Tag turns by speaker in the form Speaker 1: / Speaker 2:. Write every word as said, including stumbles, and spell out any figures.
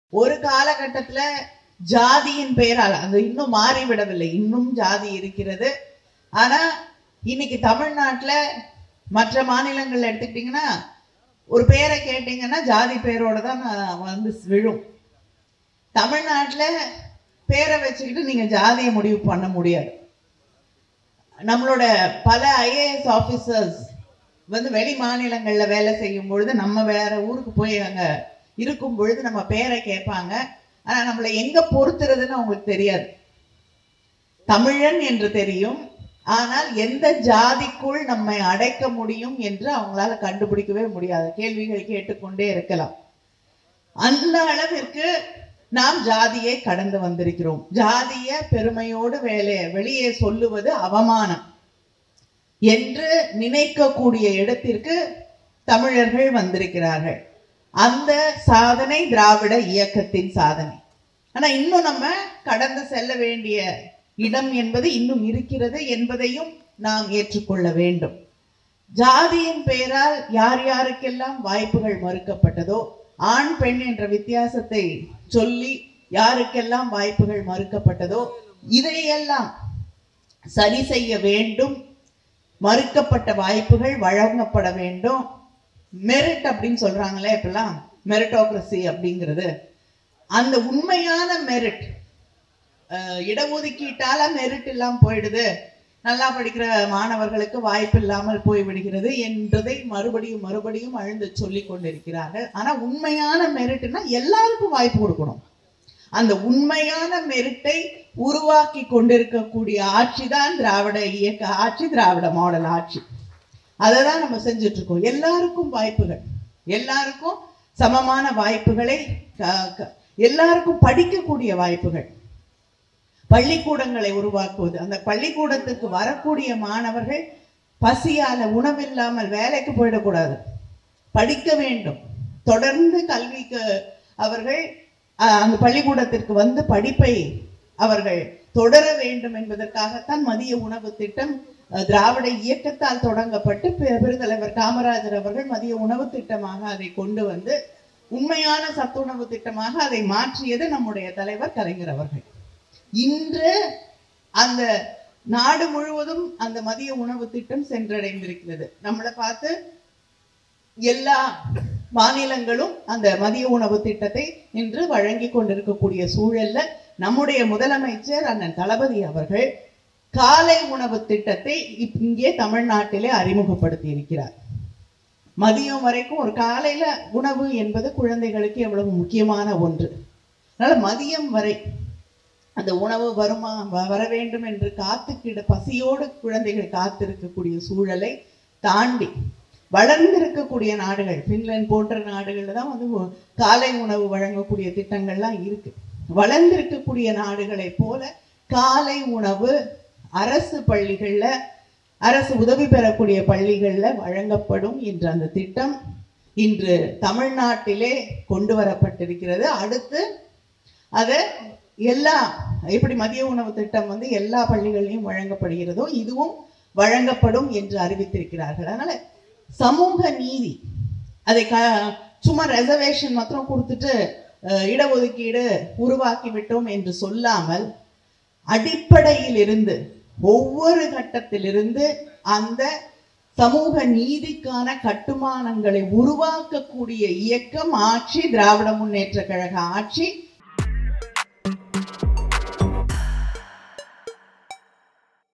Speaker 1: ஒரு காலகட்டத்துல ஜாதியின் பெயரால் அது இன்னும் மாறிவிடவில்லை, இன்னும் ஜாதி இருக்கிறது. ஆனா இன்னைக்கு தமிழ்நாட்டுல மற்ற மாநிலங்கள்ல எடுத்துக்கிட்டீங்கன்னா ஒரு பேரை கேட்டீங்கன்னா ஜாதி பேரோட தான் வந்து விழும். தமிழ்நாட்டுல பேரை வச்சுக்கிட்டு நீங்க ஜாதியை முடிவு பண்ண முடியாது. நம்மளோட பல ஐஏஎஸ் ஆபீசர்ஸ் வந்து வெளி மாநிலங்கள்ல வேலை செய்யும் பொழுது நம்ம வேற ஊருக்கு போய் அங்க இருக்கும் பொழுது நம்ம பேரை கேட்பாங்க. ஆனா நம்மளை எங்க பொறுத்துறதுன்னு அவங்களுக்கு தெரியாது. தமிழன் என்று தெரியும், ஆனால் எந்த ஜாதிக்குள் நம்மை அடைக்க முடியும் என்று அவங்களால கண்டுபிடிக்கவே முடியாது. கேள்விகள் கேட்டுக்கொண்டே இருக்கலாம். அந்த அளவிற்கு நாம் ஜாதியை கடந்து வந்திருக்கிறோம். ஜாதிய பெருமையோடு வேலை வெளியே சொல்லுவது அவமானம் என்று நினைக்கக்கூடிய இடத்திற்கு தமிழர்கள் வந்திருக்கிறார்கள். அந்த சாதனை திராவிட இயக்கத்தின் சாதனை. ஆனா இன்னும் நம்ம கடந்து செல்ல வேண்டிய இடம் என்பது இன்னும் இருக்கிறது என்பதையும் நாம் ஏற்றுக்கொள்ள வேண்டும். ஜாதியின் பெயரால் யார் யாருக்கெல்லாம் வாய்ப்புகள் மறுக்கப்பட்டதோ, ஆண் பெண் என்ற வித்தியாசத்தை சொல்லி யாருக்கெல்லாம் வாய்ப்புகள் மறுக்கப்பட்டதோ, இதையெல்லாம் சரி செய்ய வேண்டும். மறுக்கப்பட்ட வாய்ப்புகள் வழங்கப்பட வேண்டும். மெரிட் அப்படின்னு சொல்றாங்களே இப்பெல்லாம், மெரிட்டோக்ரசி அப்படிங்கிறது, அந்த உண்மையான மெரிட். இடஒதுக்கீட்டால மெரிட் இல்லாம போயிடுது, நல்லா படிக்கிற மாணவர்களுக்கு வாய்ப்பு இல்லாமல் போய்விடுகிறது என்றதை மறுபடியும் மறுபடியும் அழுந்து சொல்லி கொண்டிருக்கிறார்கள். ஆனா உண்மையான மெரிட்னா எல்லாருக்கும் வாய்ப்பு கொடுக்கணும். அந்த உண்மையான மெரிட்டை உருவாக்கி கொண்டிருக்கக்கூடிய ஆட்சி தான் திராவிட இயக்க ஆட்சி, திராவிட மாடல் ஆட்சி. அதை தான் நம்ம செஞ்சுட்டு இருக்கோம். எல்லாருக்கும் வாய்ப்புகள், எல்லாருக்கும் சமமான வாய்ப்புகளை, எல்லாருக்கும் படிக்கக்கூடிய வாய்ப்புகள், பள்ளிக்கூடங்களை உருவாக்குவது. அந்த பள்ளிக்கூடத்துக்கு வரக்கூடிய மாணவர்கள் பசியால உணவில்லாமல் வேலைக்கு போயிடக்கூடாது, படிக்க வேண்டும். தொடர்ந்து கல்விக்கு அவர்கள் அந்த பள்ளிக்கூடத்திற்கு வந்து படிப்பை அவர்கள் தொடர வேண்டும் என்பதற்காகத்தான் மதிய உணவு திட்டம் திராவிட இயக்கத்தால் தொடங்கப்பட்டு பெருந்தலைவர் காமராஜர் அவர்கள் மதிய உணவு திட்டமாக அதை கொண்டு வந்து உண்மையான சத்துணவு திட்டமாக அதை மாற்றியது நம்முடைய தலைவர் கலைஞர் அவர்கள். இன்று அந்த நாடு முழுவதும் அந்த மதிய உணவு திட்டம் சென்றடைந்திருக்கிறது. நம்மளை பார்த்து எல்லா மாநிலங்களும் அந்த மதிய உணவு திட்டத்தை இன்று வழங்கி கொண்டிருக்கக்கூடிய சூழல்ல நம்முடைய முதலமைச்சர் அண்ணன் தளபதி அவர்கள் காலை உணவு திட்டத்தை இங்கே தமிழ்நாட்டிலே அறிமுகப்படுத்தி இருக்கிறார். மதியம் வரைக்கும் ஒரு காலையில உணவு என்பது குழந்தைகளுக்கு எவ்வளவு முக்கியமான ஒன்று. அதனால மதியம் வரை அந்த உணவு வருமா வர வேண்டும் என்று காத்துக்கிட பசியோடு குழந்தைகள் காத்திருக்கக்கூடிய சூழலை தாண்டி வளர்ந்திருக்கக்கூடிய நாடுகள், பின்லாந்து போன்ற நாடுகள்ல தான் வந்து காலை உணவு வழங்கக்கூடிய திட்டங்கள்லாம் இருக்கு. வளர்ந்திருக்கக்கூடிய நாடுகளை போல காலை உணவு அரசு பள்ளிகள்ல, அரசு உதவி பெறக்கூடிய பள்ளிகள்ல வழங்கப்படும் என்ற அந்த திட்டம் இன்று தமிழ்நாட்டிலே கொண்டு வரப்பட்டிருக்கிறது. அடுத்து அதை எல்லா எப்படி மதிய உணவு திட்டம் வந்து எல்லா பள்ளிகளிலும் வழங்கப்படுகிறதோ இதுவும் வழங்கப்படும் என்று அறிவித்திருக்கிறார்கள். அதனால சமூக நீதி, அதை க சும்மா ரெசர்வேஷன் மாத்திரம் கொடுத்துட்டு இடஒதுக்கீடு உருவாக்கி விட்டோம் என்று சொல்லாமல் அடிப்படையில் இருந்து ஒவ்வொரு கட்டத்திலிருந்து அந்த சமூக நீதிக்கான கட்டுமானங்களை உருவாக்கக்கூடிய இயக்கம் ஆட்சி, திராவிட முன்னேற்ற கழக ஆட்சி.